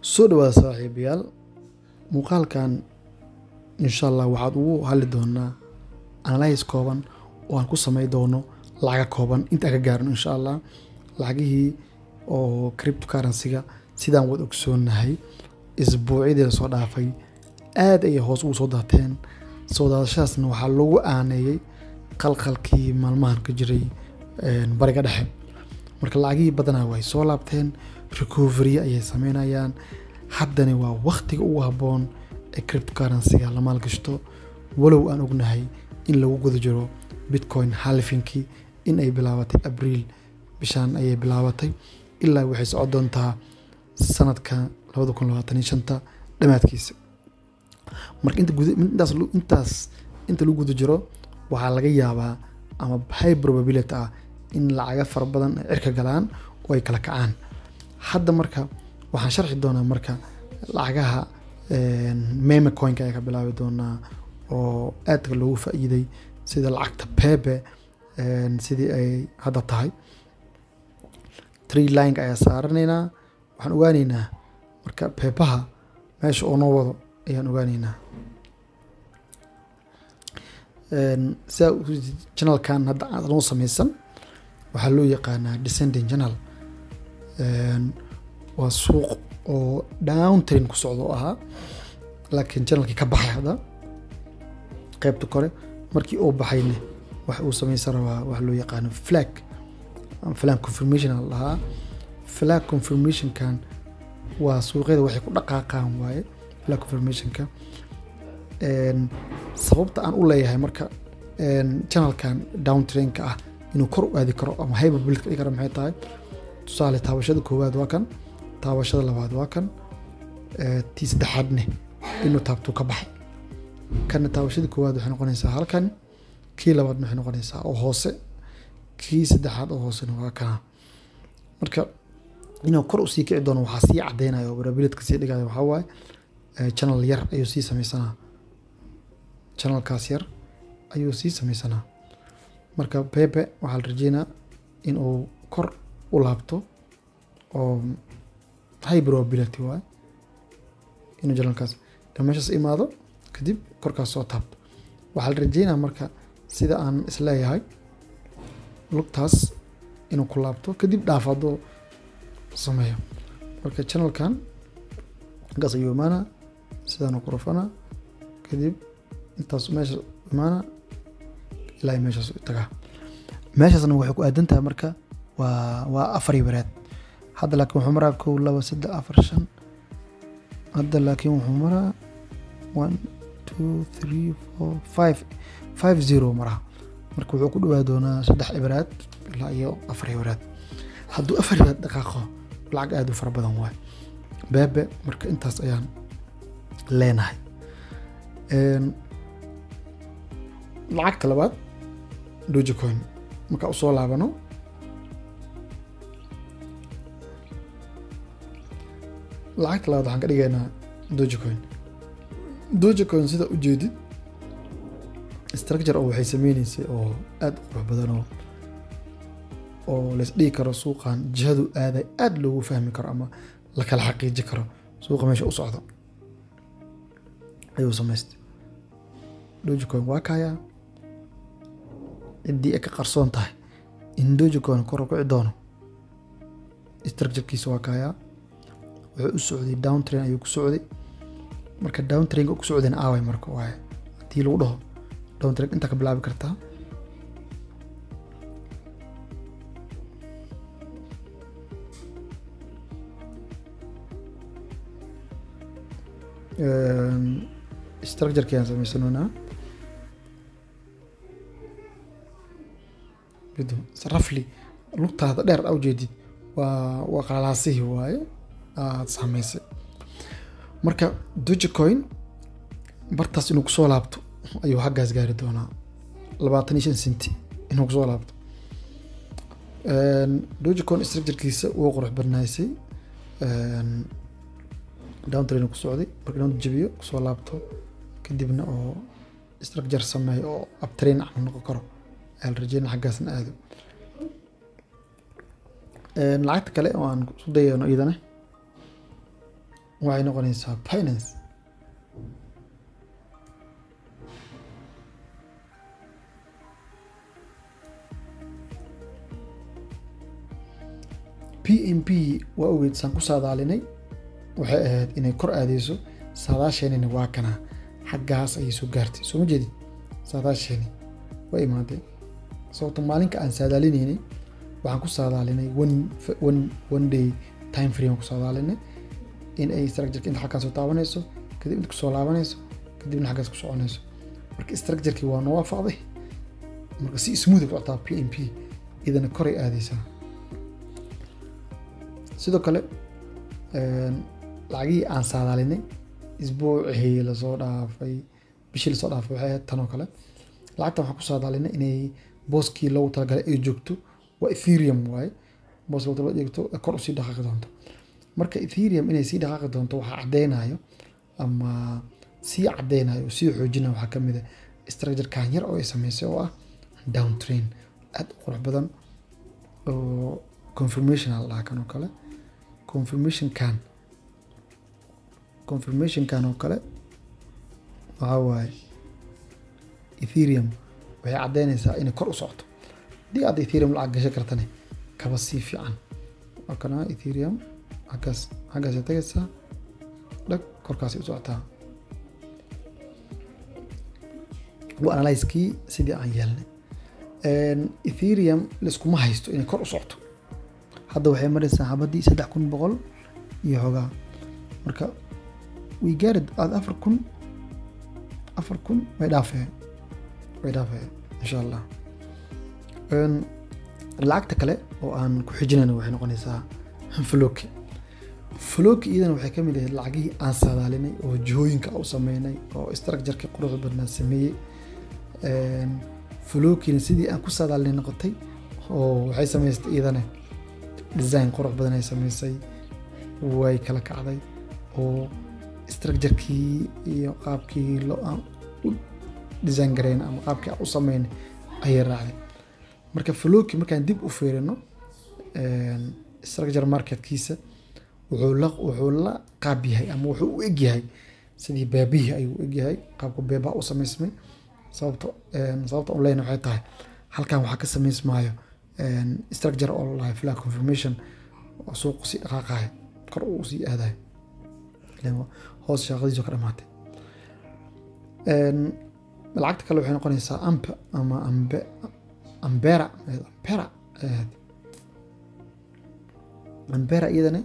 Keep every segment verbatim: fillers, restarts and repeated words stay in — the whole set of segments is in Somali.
soo dhawaada saaxiibayaal muuqaalkan insha Allah waxaad ugu hali doonaa analysis kooban oo aan ku sameey doono lacag kooban inta ka gaarno insha Allah lacagihii oo cryptocurrency-ga sidaan wad ogsoonahay isbuucii soo dhaafay aad ay hoos ugu soo daateen soo daadashadaasna waxaa lagu aaneeyay qalqalkii maalmahan ka jiray bariga dhexe marka lacagihii badanaa way soo laabteen recovery ayay sameynayaan haddana waa waqtiga ugu haboon ee cryptocurrency-ga la maalgashto walow aan ognahay in lagu guda jiro bitcoin halfinki in ay bilaabatay abriil bishaan ayay bilaabatay ilaa waxay socon doontaa sanadka laba kun labaatan iyo shan dhamaadkiisa marka inta intaas intaas inta lagu guda jiro waxaa laga yaabaa ama high probability ah in lacaga far badan ay cirka galaan oo ay kala kacaan hadda marka waxaan sharxi doonaa marka lacagaha meme coin-ka ay ka bilaabi doonaa oo aadka loogu faa'iiday sida lacagta Pepe sidii ay hadda tahay tree line ayaa saaranaynaa waxaan ogaanaynaa marka Pepe-ha meesha oo noo wado ayaan ogaanaynaa sida channel-kan hadda aan noo sameysan waxaa loo yaqaanaa descending channel waa suuq oo down trend ku socdo ahaa laakiin channelkii ka baxay hadda qaybta kore markii uu baxayna wax uu sameysan rabaa wax loo yaqaano flag flag confirmation lahaa flag confirmation kan waa suuqyada waxay ku dhaqaaqaan waaye flag confirmation ka een sababta aan u leeyahay marka een channelkan down trend ka ah inuu kor u aadi karo ama hyper build ka dhigaro maxay tahay tusaale taabashada koowaad waa kan taabashada labaad waa kan ee tii saddexaadna inuu taabto ka baxay kan taabashada koowaad waxay noqonaysaa halkan kii labaad waxay noqonaysaa oo hoose kii saddexaad oo hoose waa kana marka inuu kor u sii kici doono waxa sii cadeynayo probability ka sii dhigayo waxa waaye channel yar ayuu sii sameysanaa channel kaas yar ayuu sii sameysanaa marka Pepe waxa la rajeynaa in uu kor u laabto oo high probability waa inuu channelkaas meeshaas imaado kadib korkaas soo taabto waxa la rajeynaa marka sida aan isleeyahay lugtaas inuu ku laabto kadib dhaafado sameeyo marka channelkan gas ayuu imaana sidaan ku rafana kadib intaas meesha imaana ilaa meeshaas taga meeshaasna waxay ku aadan tahay marka waa waa afar wareed hadda laakiin wuxuu maraa kow laba saddex afar shan hadda laakiin wuxuu maraa one two three four five five zero maraa marka wuxuu ku dhawaad doonaa saddex wareed ilaa iyo afar wareed hadduu afar wareed dhaqaaqo lacag aad u fara badan waay Pepe marka intaas ayaan leenahay een lacagta labaad Dogecoin marka u soo laabano lacagta labaad waxaan ka dhigaynaa Dogecoin Dogecoin sida u jeedid structure oo waxay sameynaysay oo aad u qurux badan oo oo la isdhigi karo suuqan jihadu aad aad loogu fahmi karo ama la kala xaqiiji karo suuqa meesha u socdo ayuu sameystay Dogecoin waa kaya idii ay ka qarsoon tahay in Dogecoin kor u kici doono structure-kiisa waa kaya wuxuu u socday down trend ayuu ku socday marka down trend ku socdayna aaway marka waa hadii lagu dhaho down trend inta ka bilaabi kartaa een structure-kii aan sameysanaynaa bidu sarafli lugtaada dheer aw jeedid waa waa qalaasii waaye aad sameysay marka Dogecoin bartaas inuu ku soo laabto ayuu xaggaas gaari doonaa labaatan iyo shan senti inuu ku soo laabto een Dogecoin structure-kiisa uu qurux badnaysay een down trend ku socday marka inuu jabiyo ku soo laabto kadibna oo structure sameeyo oo up trend aan noqon karo al rajayna xaggaasna aado een lacagta kale oo aan ku dayano idana waxay noqonaysaa Binance. P M P waa ogeyd saan ku saadaalinay waxay ahayd inay kor aadayso saadaasheenina waa kana xaggaas ayay soo gaartay soo ma jeedid saadaasheeni waa imaatay sababta maalinka aan saadaalinaynay waxaan ku saadaalinay one one one day time frame ku saadaalinay in ay structure inta xaggaas soo taabanayso kadib inta ku soo laabanayso kadibna xaggaas ku soconayso marka structure-kii waa noo waafaqday marka si smooth ku socotaa P M P idana kor ay aadaysaa sidoo kale lacagii aan saadaalinay isbuucii la soo dhaafay bishii la soo dhaafay waxay ahayd tan oo kale lacagta waxaan ku saadaalinay inay booskii loogu talagalay ay joogto waa Ethereum waaye boos loogu talagalay joogto kor u sii dhaqaaqi doonto marka Ethereum inay sii dhaqaaqi doonto waxaa caddeynayo ama sii caddeynayo sii xoojinayo waxaa ka mid ah structure kan yar oo ay samaysay oo ah down train aad u qurux badan oo confirmation la dhaha kan oo kale confirmation kan confirmation kan oo kale waxa waaye Ethereum waxay caddeynaysaa inay kor u socoto haddii aad Ethereum lacag gashan kartane kaba sii fiican waa kana Ethereum xaggaas xaggaas ay tagaysaa dhag korkaasay u socotaa waa analyse-kii sidii aan yeelnay Ethereum liskuma haysto inay kor u socoto hadda waxay maraysaa xabadii saddex kun boqol iyo xogaa marka way gaarid aad afar kun afar kun way dhaafeen way dhaafeen insha allah lacagta kale oo aan ku xijinayno waxay noqonaysaa Floki Floki iyadana waxay ka mid ahayd lacagihii aan saadaalinay oo jihooyinka u sameynay oo structure-ka quruxda badnaa sameeyey Flokina sidii aan ku saadaalinay noqotay oo waxay samaysay iyadana design qurux badan ay samaysay way kala kacday oo structure-kii iyo qaabkii loo aan u design gareyn ama qaabkii aan u sameynay ayay raacday marka Floki markaan dib u fiirino structure market-kiisa wuxuu la wuxuu la qaab yahay ama wuxuu u eg yahay sidii baabihi ayuu u eg yahay qaabka beeba u samaysmay sababta sababta online waxay tahay halkan waxa ka samaysmaayo structure oo la flag confirmation oo suuq si dhaqaaqay kor u sii aaday lama hoos shaqadiisu ka dhamaatay een lacagta kale waxay noqonaysaa amp ama ambe ambera ambera ambera iyadana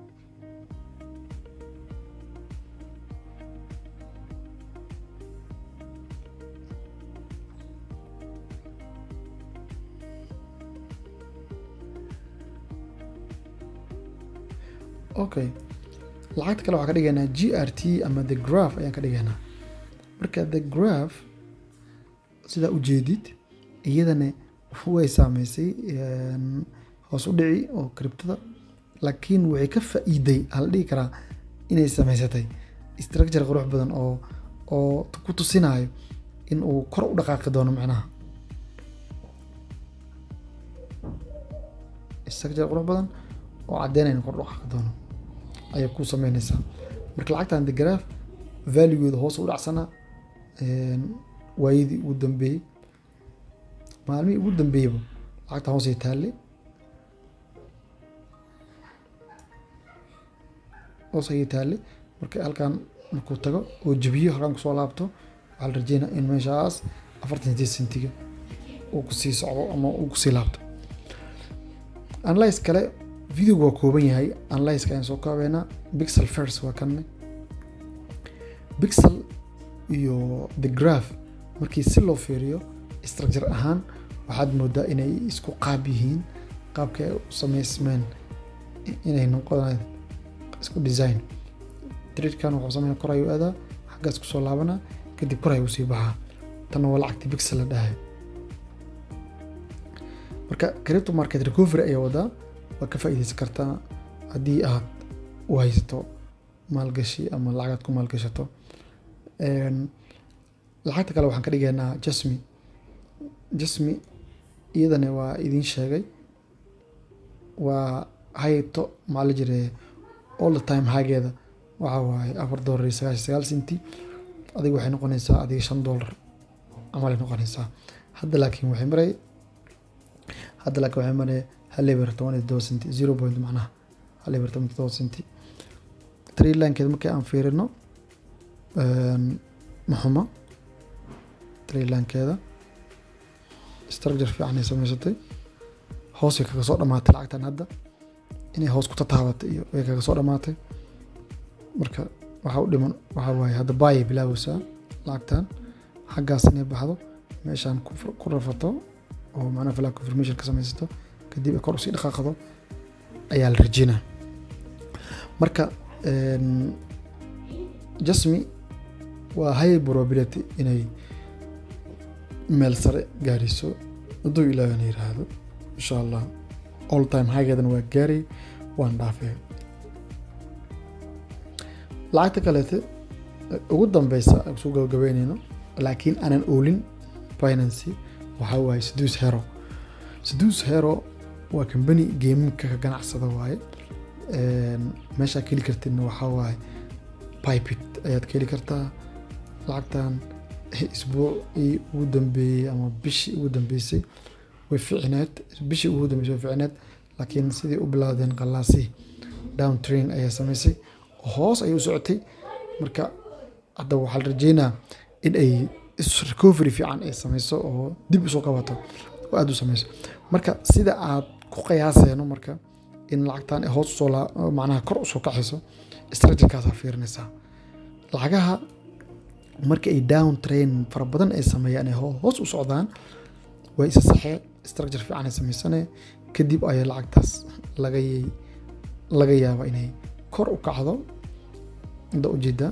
okay lacagta kale waxaan ka dhigaynaa G R T ama the graph ayaan ka dhigaynaa marka the graph sida u jeedid iyadana way saameysay hoos u dhici oo cryptada laakiin waxay ka faa'iiday hal dhigi karaa inay samaysatay structure qurux badan oo oo ku tusinayo in uu kor u dhaqaaqi doono macnaha structure qurux badan oo caddeynaya in kor u dhaqaaqi doono ayay ku sameynaysaa marka lacagtan the graph value-geedu hoos u dhacsana waayadii ugu dambeeyey maalmihii ugu dambeeyeyba lacagta hoos ay taallay hoos ayay taallay marka halkan markuu tago oo jabiyo halkan kusoo laabto waxaa la rajeynaa in meeshaas afartan iyo sentiga uu kusii socdo ama uu kusii laabto analyse kale video waa kooban yahay analyse ka ayaan soo koobaynaa pixel first waa kan pixel iyo the graph markii si loo fiiriyo structure ahaan waxaad moodaa inay isku qaab yihiin qaabka ay u samaysmeen inay noqdaan isku design trade-kan wuxuu sameeyaa kor ayuu aadaa xaggaas ku soo laabanaa kadib kor ayuu sii baxaa tan waa lacagta pixel la dhahay marka crypto market recovery ayaa wadaa waa ka faa'iideysan kartaa haddii aad u haysato maalgashi ama lacagaad ku maalgashato lacagta kale waxaan ka dhigaynaa Jasmy Jasmy iyadana waa idin sheegay waa hayto maal jire all the time hageeda waxaa waaye afar doolar iyo sagaashan sagaal senti adiga waxay noqonaysaa adiga shan doolar camal ay noqonaysaa hadda laakiin waxay maray hadda laakiin waxay maray hal eber toban iyo todoba senti zero point macnaha hal eber toban iyo todoba senti trade line-keeda markii aan fiirino maxuma trade line-keeda structure fiican ay samaysatay hoosay kaga soo dhamaatay lacagtan hadda inay hoos ku tataabatay iyo way kaga soo dhamaatay marka waxa u dhiman waxa waaye hadda buy bilaawaysaa lacagtan xaggaas inay baxdo meeshaan ku rafato oo macnaha flag confirmation ka samaysato kadib ay kor usii dhaqaaqdo ayaa la rajeynaa marka jasmi waa high probability inay meel sare gaariso hadduu ilaahana yiraahdo insha allah all time high-geedana waa gaari waan dhaafay lacagta kaleete ugu dambeysa aan soo gabagabeynayno laakiin aanan oolin Binance waxa waaye Seduce Hero Seduce Hero waa company gaming-ka ka ganacsada waaye meesha ka heli kartidna waxa waaye Bybit ayaad ka heli kartaa lacagtan isbuucii ugu dambeeyay ama bishii ugu dambeysay way fiicneed bishii ugu dambeysay way fiicneed laakiin sidii u bilaadeen qalaasi down train ayaa samaysay hoos ay u socotay marka hadda waxa la rajeynaa in ay recovery fiican ay samayso oo dib u soo qabato oo aad u samayso marka sida aad ku qiyaaseeno marka in lacagtan ay hoos soo macnaha kor u soo kacayso strategy-kaas aad fiirinaysaa lacagaha marka ay down train fara badan ay sameeyaan ay hoos u socdaan way isa saxee structure fiican ay samaysanay kadib ay lacagtaas laga laga yaabo inay kor u kacdo inta ujeeda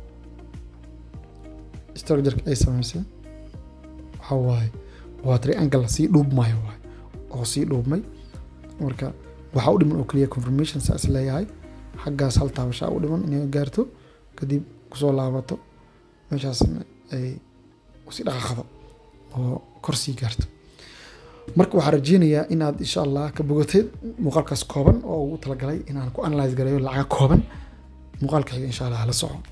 structure ay samaysay waxa waaye waa triangle si dhuubmay waay oo si dhuubmay marka waxa u dhiman oo kaliya confirmation saas leeyahay xaggaas hal taabasho u dhiman inay gaarto kadib ku soo laabato meeshaas ay si dhaqaaqdo oo kor sii gaarto marka waxaan rajeynayaa inaad insha Allah ka bogatay muuqaalkaas kooban oo ugu talagalay inaan ku analyze gareeyo lacag kooban muuqaalka insha Allah la soco